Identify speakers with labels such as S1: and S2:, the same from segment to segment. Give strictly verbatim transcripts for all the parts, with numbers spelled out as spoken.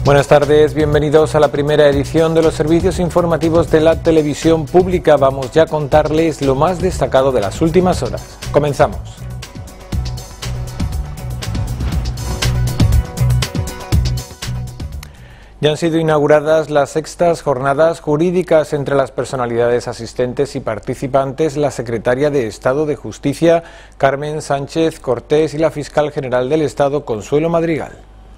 S1: Buenas tardes, bienvenidos a la primera edición de los servicios informativos de la televisión pública. Vamos ya a contarles lo más destacado de las últimas horas. Comenzamos. Ya han sido inauguradas las sextas jornadas jurídicas entre las personalidades asistentes y participantes, la secretaria de Estado de Justicia, Carmen Sánchez Cortés, y la fiscal general del Estado, Consuelo Madrigal.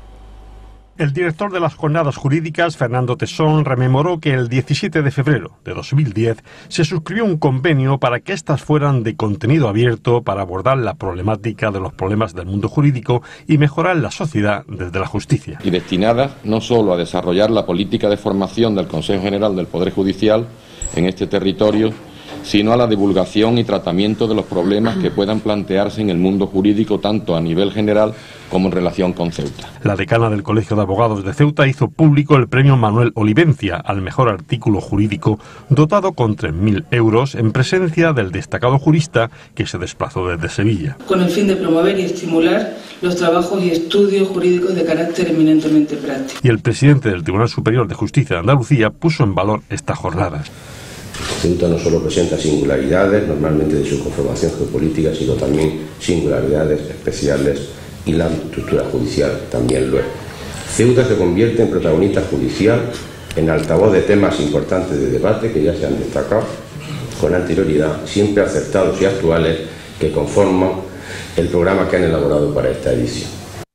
S2: El director de las jornadas jurídicas, Fernando Tesón, rememoró que el diecisiete de febrero de dos mil diez se suscribió un convenio para que éstas fueran de contenido abierto para abordar la problemática de los problemas del mundo jurídico y mejorar la sociedad desde la justicia.
S3: Y destinadas no solo a desarrollar la política de formación del Consejo General del Poder Judicial en este territorio, sino a la divulgación y tratamiento de los problemas que puedan plantearse en el mundo jurídico, tanto a nivel general como en relación con Ceuta.
S2: La decana del Colegio de Abogados de Ceuta hizo público el premio Manuel Olivencia al mejor artículo jurídico, dotado con tres mil euros, en presencia del destacado jurista que se desplazó desde Sevilla.
S4: Con el fin de promover y estimular los trabajos y estudios jurídicos de carácter eminentemente práctico.
S2: Y el presidente del Tribunal Superior de Justicia de Andalucía puso en valor estas jornadas.
S5: Ceuta no solo presenta singularidades, normalmente de su conformación geopolítica, sino también singularidades especiales, y la estructura judicial también lo es. Ceuta se convierte en protagonista judicial, en altavoz de temas importantes de debate que ya se han destacado con anterioridad, siempre acertados y actuales, que conforman el programa que han elaborado para esta edición.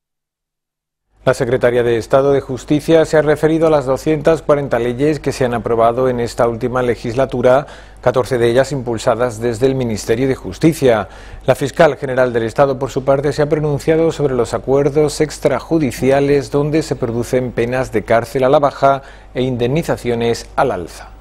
S1: La secretaria de Estado de Justicia se ha referido a las doscientas cuarenta leyes que se han aprobado en esta última legislatura, catorce de ellas impulsadas desde el Ministerio de Justicia. La fiscal general del Estado, por su parte, se ha pronunciado sobre los acuerdos extrajudiciales donde se producen penas de cárcel a la baja e indemnizaciones al alza.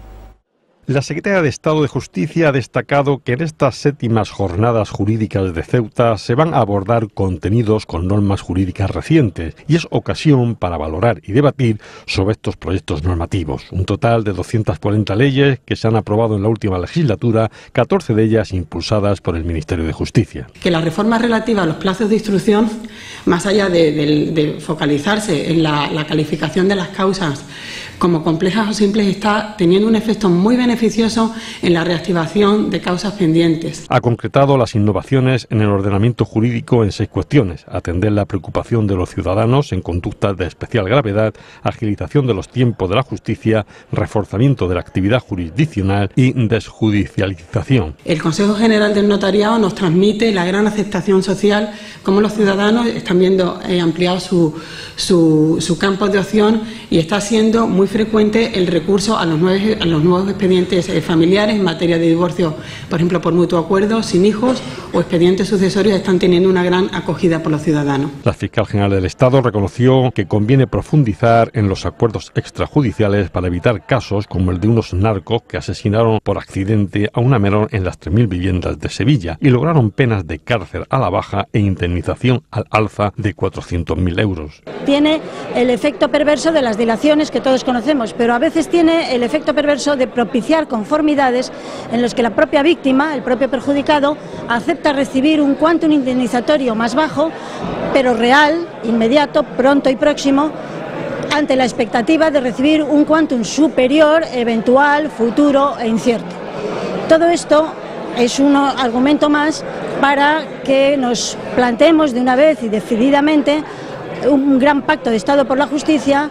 S2: La secretaria de Estado de Justicia ha destacado que en estas séptimas jornadas jurídicas de Ceuta se van a abordar contenidos con normas jurídicas recientes y es ocasión para valorar y debatir sobre estos proyectos normativos. Un total de doscientas cuarenta leyes que se han aprobado en la última legislatura, catorce de ellas impulsadas por el Ministerio de Justicia.
S6: Que la reforma relativa a los plazos de instrucción, más allá de, de, de focalizarse en la, la calificación de las causas como complejas o simples, está teniendo un efecto muy beneficioso en la reactivación de causas pendientes.
S2: Ha concretado las innovaciones en el ordenamiento jurídico en seis cuestiones: atender la preocupación de los ciudadanos en conductas de especial gravedad, agilización de los tiempos de la justicia, reforzamiento de la actividad jurisdiccional y desjudicialización.
S6: El Consejo General del Notariado nos transmite la gran aceptación social, como los ciudadanos están viendo eh, ampliado su, su, su campo de opción, y está siendo muy frecuente el recurso a los, nueve, a los nuevos expedientes eh, familiares en materia de divorcio, por ejemplo, por mutuo acuerdo, sin hijos, o expedientes sucesorios, están teniendo una gran acogida por los ciudadanos.
S2: La fiscal general del Estado reconoció que conviene profundizar en los acuerdos extrajudiciales para evitar casos como el de unos narcos que asesinaron por accidente a una menor en las tres mil viviendas de Sevilla y lograron penas de cárcel a la baja e indemnización al alza de cuatrocientos mil euros.
S7: Tiene el efecto perverso de las dilaciones que todos conocemos, pero a veces tiene el efecto perverso de propiciar conformidades en los que la propia víctima, el propio perjudicado, acepta recibir un quantum indemnizatorio más bajo, pero real, inmediato, pronto y próximo, ante la expectativa de recibir un quantum superior, eventual, futuro e incierto. Todo esto es un argumento más para que nos planteemos de una vez y decididamente un gran pacto de Estado por la justicia.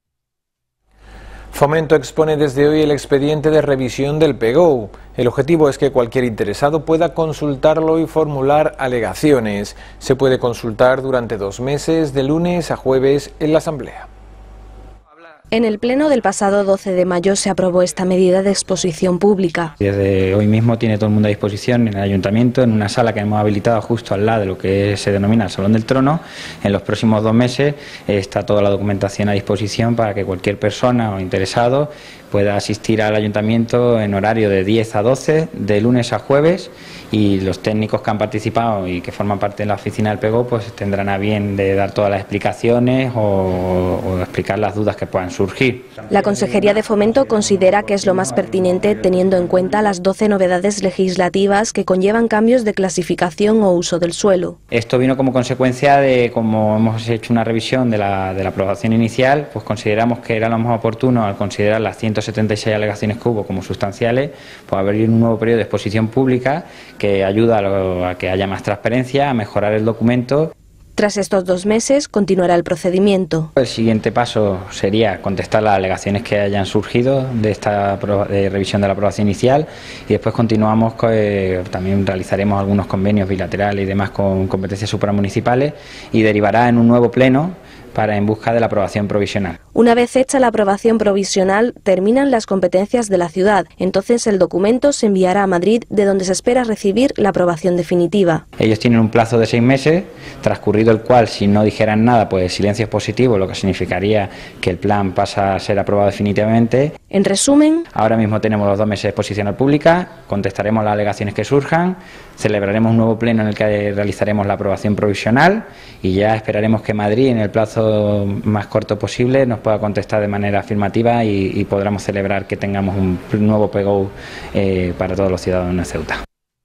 S1: Fomento expone desde hoy el expediente de revisión del P G O. El objetivo es que cualquier interesado pueda consultarlo y formular alegaciones. Se puede consultar durante dos meses, de lunes a jueves, en la Asamblea.
S8: En el pleno del pasado doce de mayo se aprobó esta medida de exposición pública.
S9: Desde hoy mismo tiene todo el mundo a disposición en el Ayuntamiento, en una sala que hemos habilitado justo al lado de lo que se denomina el Salón del Trono. En los próximos dos meses está toda la documentación a disposición para que cualquier persona o interesado pueda asistir al Ayuntamiento en horario de diez a doce, de lunes a jueves, y los técnicos que han participado y que forman parte de la oficina del PEGO pues tendrán a bien de dar todas las explicaciones o, o explicar las dudas que puedan surgir.
S8: La Consejería de Fomento considera que es lo más pertinente teniendo en cuenta las doce novedades legislativas que conllevan cambios de clasificación o uso del suelo.
S9: Esto vino como consecuencia de, como hemos hecho una revisión de la, de la aprobación inicial, pues consideramos que era lo más oportuno al considerar las ciento setenta y seis alegaciones que hubo como sustanciales, pues abrir un nuevo periodo de exposición pública que ayuda a, lo, a que haya más transparencia, a mejorar el documento.
S8: Tras estos dos meses, continuará el procedimiento.
S9: El siguiente paso sería contestar las alegaciones que hayan surgido de esta de revisión de la aprobación inicial y después continuamos, eh, también realizaremos algunos convenios bilaterales y demás con competencias supramunicipales y derivará en un nuevo pleno para en busca de la aprobación provisional.
S8: Una vez hecha la aprobación provisional, terminan las competencias de la ciudad. Entonces el documento se enviará a Madrid, de donde se espera recibir la aprobación definitiva.
S9: Ellos tienen un plazo de seis meses, transcurrido el cual, si no dijeran nada, pues silencio es positivo, lo que significaría que el plan pasa a ser aprobado definitivamente.
S8: En resumen,
S9: ahora mismo tenemos los dos meses de exposición pública, contestaremos las alegaciones que surjan, celebraremos un nuevo pleno en el que realizaremos la aprobación provisional y ya esperaremos que Madrid, en el plazo más corto posible, nos pueda contestar de manera afirmativa y, y podamos celebrar que tengamos un nuevo PEGO eh, para todos los ciudadanos de Ceuta.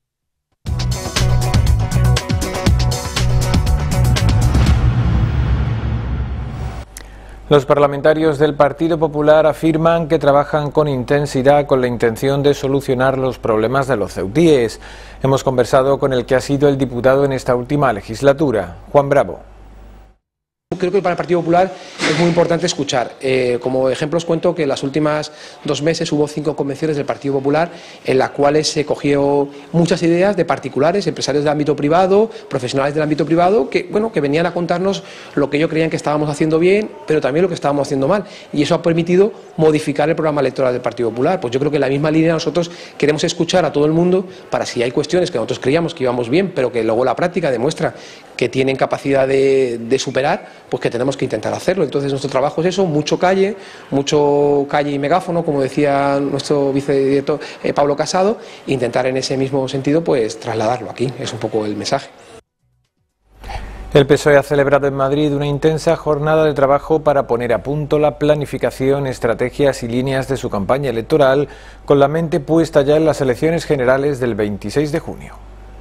S1: Los parlamentarios del Partido Popular afirman que trabajan con intensidad con la intención de solucionar los problemas de los ceutíes. Hemos conversado con el que ha sido el diputado en esta última legislatura, Juan Bravo.
S10: Creo que para el Partido Popular es muy importante escuchar. Eh, como ejemplo os cuento que en las últimas dos meses hubo cinco convenciones del Partido Popular en las cuales se cogió muchas ideas de particulares, empresarios del ámbito privado, profesionales del ámbito privado, que, bueno, que venían a contarnos lo que ellos creían que estábamos haciendo bien, pero también lo que estábamos haciendo mal. Y eso ha permitido modificar el programa electoral del Partido Popular. Pues yo creo que en la misma línea nosotros queremos escuchar a todo el mundo para si hay cuestiones que nosotros creíamos que íbamos bien, pero que luego la práctica demuestra que tienen capacidad de, de superar, pues que tenemos que intentar hacerlo. Entonces nuestro trabajo es eso, mucho calle, mucho calle y megáfono, como decía nuestro vicedirector eh, Pablo Casado, e intentar en ese mismo sentido pues trasladarlo aquí, es un poco el mensaje.
S1: El P S O E ha celebrado en Madrid una intensa jornada de trabajo para poner a punto la planificación, estrategias y líneas de su campaña electoral, con la mente puesta ya en las elecciones generales del veintiséis de junio.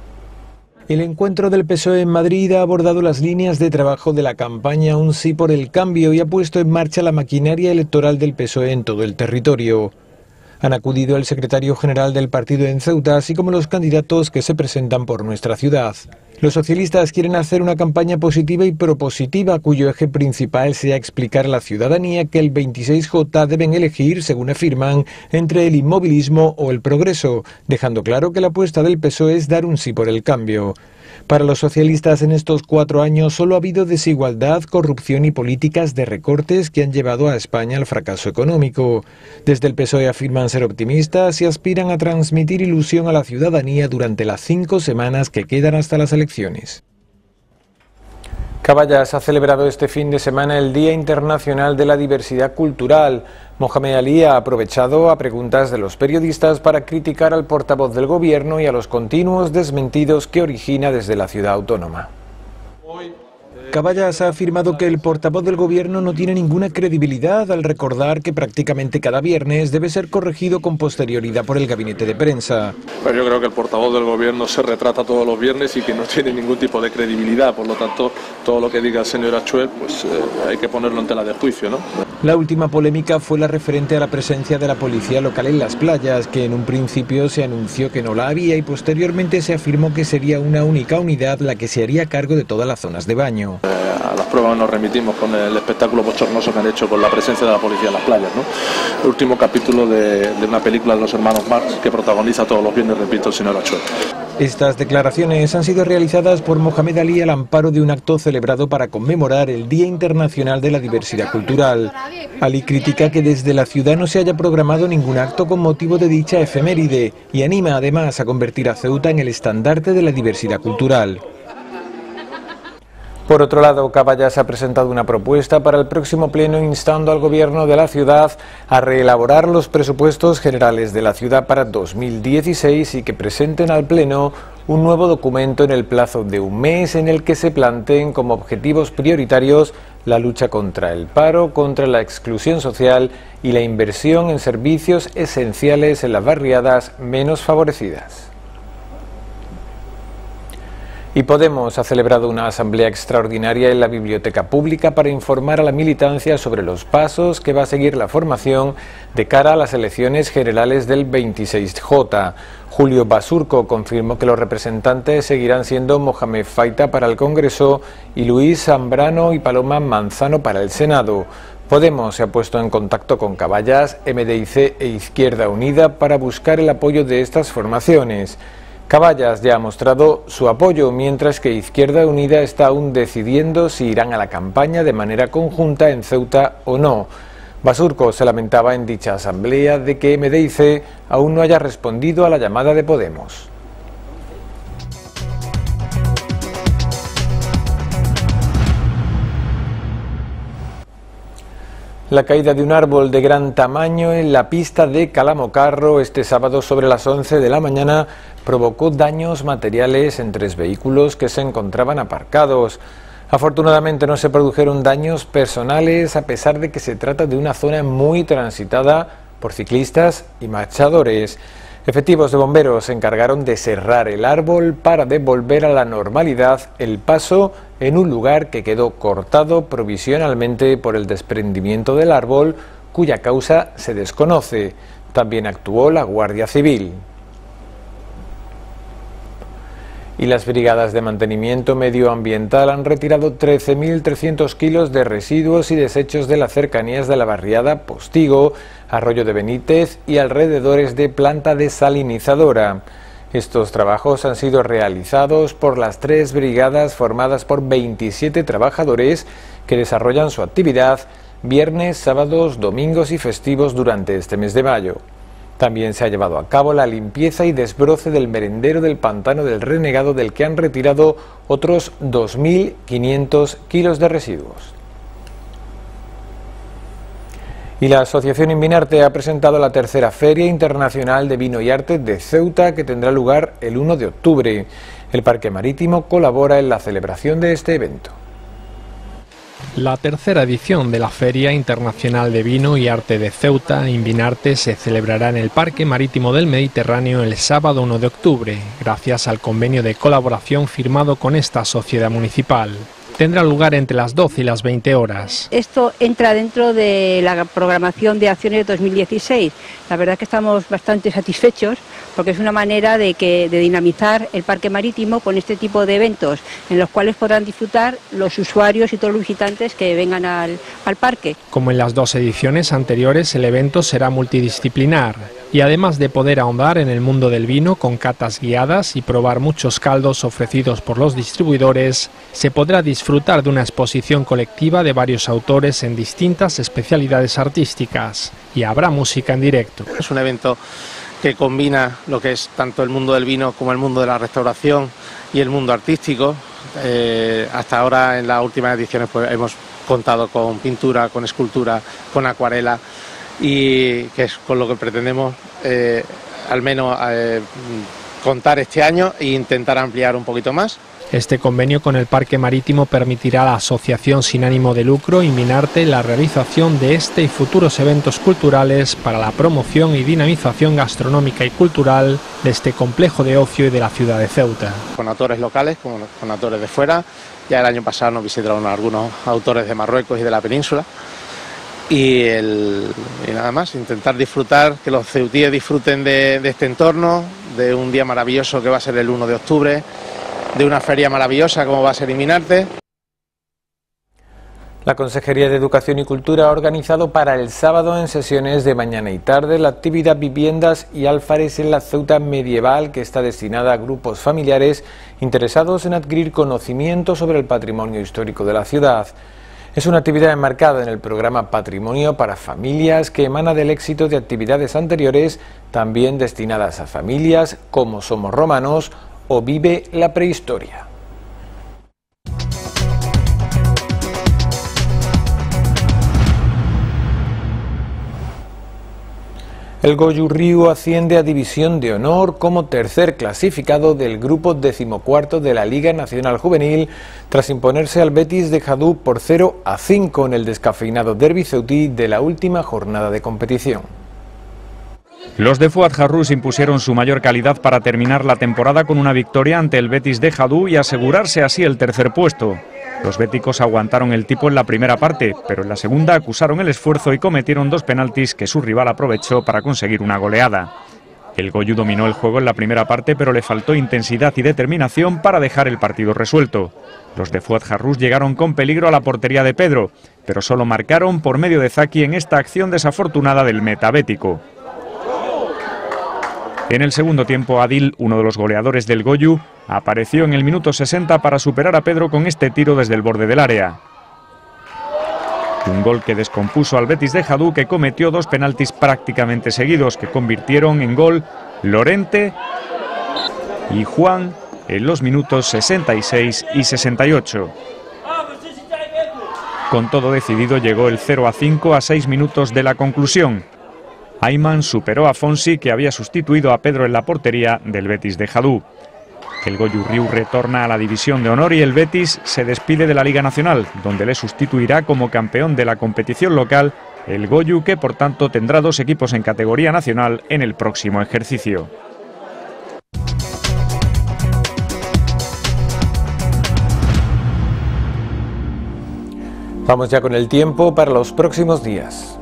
S1: El encuentro del P S O E en Madrid ha abordado las líneas de trabajo de la campaña Un sí por el cambio y ha puesto en marcha la maquinaria electoral del P S O E en todo el territorio. Han acudido el secretario general del partido en Ceuta, así como los candidatos que se presentan por nuestra ciudad. Los socialistas quieren hacer una campaña positiva y propositiva, cuyo eje principal sea explicar a la ciudadanía que el veintiséis J deben elegir, según afirman, entre el inmovilismo o el progreso, dejando claro que la apuesta del P S O E es dar un sí por el cambio. Para los socialistas en estos cuatro años solo ha habido desigualdad, corrupción y políticas de recortes que han llevado a España al fracaso económico. Desde el P S O E afirman ser optimistas y aspiran a transmitir ilusión a la ciudadanía durante las cinco semanas que quedan hasta las elecciones. Caballas ha celebrado este fin de semana el Día Internacional de la Diversidad Cultural. Mohamed Ali ha aprovechado a preguntas de los periodistas para criticar al portavoz del gobierno y a los continuos desmentidos que origina desde la ciudad autónoma. Caballas ha afirmado que el portavoz del gobierno no tiene ninguna credibilidad al recordar que prácticamente cada viernes debe ser corregido con posterioridad por el gabinete de prensa.
S11: Pues yo creo que el portavoz del gobierno se retrata todos los viernes y que no tiene ningún tipo de credibilidad, por lo tanto todo lo que diga el señor Achuel pues eh, hay que ponerlo en tela de juicio, ¿no?
S1: La última polémica fue la referente a la presencia de la policía local en las playas, que en un principio se anunció que no la había y posteriormente se afirmó que sería una única unidad la que se haría cargo de todas las zonas de baño.
S11: Eh, a las pruebas nos remitimos con el espectáculo bochornoso que han hecho con la presencia de la policía en las playas, ¿no? El último capítulo de, de una película de los hermanos Marx que protagoniza todos los viernes, repito, el señor Achuel.
S1: Estas declaraciones han sido realizadas por Mohamed Ali al amparo de un acto celebrado para conmemorar el Día Internacional de la Diversidad Cultural. Ali critica que desde la ciudad no se haya programado ningún acto con motivo de dicha efeméride y anima además a convertir a Ceuta en el estandarte de la diversidad cultural. Por otro lado, Caballas ha presentado una propuesta para el próximo pleno instando al Gobierno de la ciudad a reelaborar los presupuestos generales de la ciudad para dos mil dieciséis y que presenten al pleno un nuevo documento en el plazo de un mes en el que se planteen como objetivos prioritarios la lucha contra el paro, contra la exclusión social y la inversión en servicios esenciales en las barriadas menos favorecidas. Y Podemos ha celebrado una asamblea extraordinaria en la Biblioteca Pública para informar a la militancia sobre los pasos que va a seguir la formación de cara a las elecciones generales del veintiséis J. Julio Basurco confirmó que los representantes seguirán siendo Mohamed Faita para el Congreso y Luis Zambrano y Paloma Manzano para el Senado. Podemos se ha puesto en contacto con Caballas, M D I C e Izquierda Unida para buscar el apoyo de estas formaciones. Caballas ya ha mostrado su apoyo, mientras que Izquierda Unida está aún decidiendo si irán a la campaña de manera conjunta en Ceuta o no. Basurco se lamentaba en dicha asamblea de que M D I C aún no haya respondido a la llamada de Podemos. La caída de un árbol de gran tamaño en la pista de Calamocarro este sábado sobre las once de la mañana provocó daños materiales en tres vehículos que se encontraban aparcados. Afortunadamente no se produjeron daños personales, a pesar de que se trata de una zona muy transitada por ciclistas y marchadores. Efectivos de bomberos se encargaron de cerrar el árbol para devolver a la normalidad el paso en un lugar que quedó cortado provisionalmente por el desprendimiento del árbol, cuya causa se desconoce. También actuó la Guardia Civil. Y las brigadas de mantenimiento medioambiental han retirado trece mil trescientos kilos de residuos y desechos de las cercanías de la barriada Postigo, Arroyo de Benítez y alrededores de planta desalinizadora. Estos trabajos han sido realizados por las tres brigadas formadas por veintisiete trabajadores que desarrollan su actividad viernes, sábados, domingos y festivos durante este mes de mayo. También se ha llevado a cabo la limpieza y desbroce del merendero del Pantano del Renegado, del que han retirado otros dos mil quinientos kilos de residuos. Y la Asociación Invinarte ha presentado la tercera Feria Internacional de Vino y Arte de Ceuta, que tendrá lugar el uno de octubre. El Parque Marítimo colabora en la celebración de este evento.
S12: La tercera edición de la Feria Internacional de Vino y Arte de Ceuta, Invinarte, se celebrará en el Parque Marítimo del Mediterráneo el sábado uno de octubre, gracias al convenio de colaboración firmado con esta sociedad municipal. Tendrá lugar entre las doce y las veinte horas.
S13: Esto entra dentro de la programación de acciones de dos mil dieciséis. La verdad es que estamos bastante satisfechos porque es una manera de, que, de dinamizar el parque marítimo con este tipo de eventos en los cuales podrán disfrutar los usuarios y todos los visitantes que vengan al, al parque.
S12: Como en las dos ediciones anteriores, el evento será multidisciplinar y además de poder ahondar en el mundo del vino con catas guiadas y probar muchos caldos ofrecidos por los distribuidores, se podrá disfrutar de una exposición colectiva de varios autores en distintas especialidades artísticas y habrá música en directo.
S14: Es un evento que combina lo que es tanto el mundo del vino como el mundo de la restauración y el mundo artístico. Eh, hasta ahora en las últimas ediciones pues, hemos contado con pintura, con escultura, con acuarela, y que es con lo que pretendemos eh, al menos eh, contar este año e intentar ampliar un poquito más.
S12: Este convenio con el Parque Marítimo permitirá a la asociación sin ánimo de lucro Invinarte la realización de este y futuros eventos culturales para la promoción y dinamización gastronómica y cultural de este complejo de ocio y de la ciudad de Ceuta.
S14: Con autores locales, como con autores de fuera. Ya el año pasado nos visitaron algunos autores de Marruecos y de la península. Y, el, y nada más, intentar disfrutar, que los ceutíes disfruten de, de este entorno, de un día maravilloso que va a ser el uno de octubre, de una feria maravillosa como va a ser Invinarte.
S1: La Consejería de Educación y Cultura ha organizado para el sábado en sesiones de mañana y tarde la actividad Viviendas y Alfares en la Ceuta medieval, que está destinada a grupos familiares interesados en adquirir conocimiento sobre el patrimonio histórico de la ciudad. Es una actividad enmarcada en el programa Patrimonio para Familias, que emana del éxito de actividades anteriores también destinadas a familias como Somos Romanos o Vive la Prehistoria. El Goyu Ryu asciende a División de Honor como tercer clasificado del grupo decimocuarto de la Liga Nacional Juvenil tras imponerse al Betis de Jadú por cero a cinco en el descafeinado derbi ceutí de la última jornada de competición.
S15: Los de Fuad Harrus impusieron su mayor calidad para terminar la temporada con una victoria ante el Betis de Jadú y asegurarse así el tercer puesto. Los béticos aguantaron el tipo en la primera parte, pero en la segunda acusaron el esfuerzo y cometieron dos penaltis que su rival aprovechó para conseguir una goleada. El Goyu dominó el juego en la primera parte, pero le faltó intensidad y determinación para dejar el partido resuelto. Los de Fuad Harrus llegaron con peligro a la portería de Pedro, pero solo marcaron por medio de Zaki en esta acción desafortunada del meta bético. En el segundo tiempo, Adil, uno de los goleadores del Goyu, apareció en el minuto sesenta para superar a Pedro con este tiro desde el borde del área. Un gol que descompuso al Betis de Jadú, que cometió dos penaltis prácticamente seguidos que convirtieron en gol Lorente y Juan en los minutos sesenta y seis y sesenta y ocho. Con todo decidido llegó el cero a cinco a seis minutos de la conclusión. Ayman superó a Fonsi, que había sustituido a Pedro en la portería del Betis de Jadú. El Goyu Ryu retorna a la División de Honor y el Betis se despide de la Liga Nacional, donde le sustituirá como campeón de la competición local el Goyu, que por tanto tendrá dos equipos en categoría nacional en el próximo ejercicio.
S1: Vamos ya con el tiempo para los próximos días.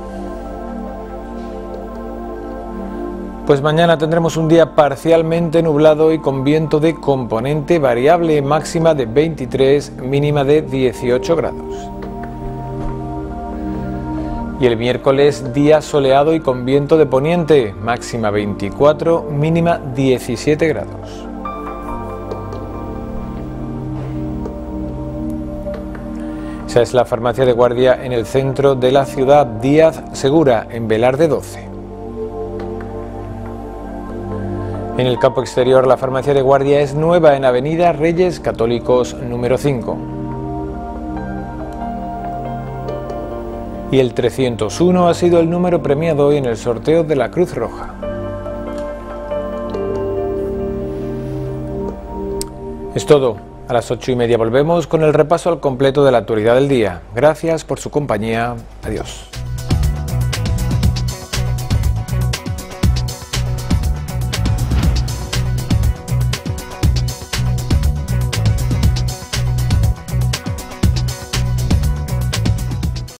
S1: Pues mañana tendremos un día parcialmente nublado y con viento de componente variable, máxima de veintitrés, mínima de dieciocho grados. Y el miércoles, día soleado y con viento de poniente, máxima veinticuatro, mínima diecisiete grados. Esa es la farmacia de guardia en el centro de la ciudad, Díaz Segura, en Velarde doce. En el campo exterior, la farmacia de guardia es nueva en Avenida Reyes Católicos número cinco. Y el trescientos uno ha sido el número premiado hoy en el sorteo de la Cruz Roja. Es todo. A las ocho y media volvemos con el repaso al completo de la actualidad del día. Gracias por su compañía. Adiós.